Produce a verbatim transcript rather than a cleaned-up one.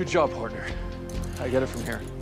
Good job, partner. I get it from here.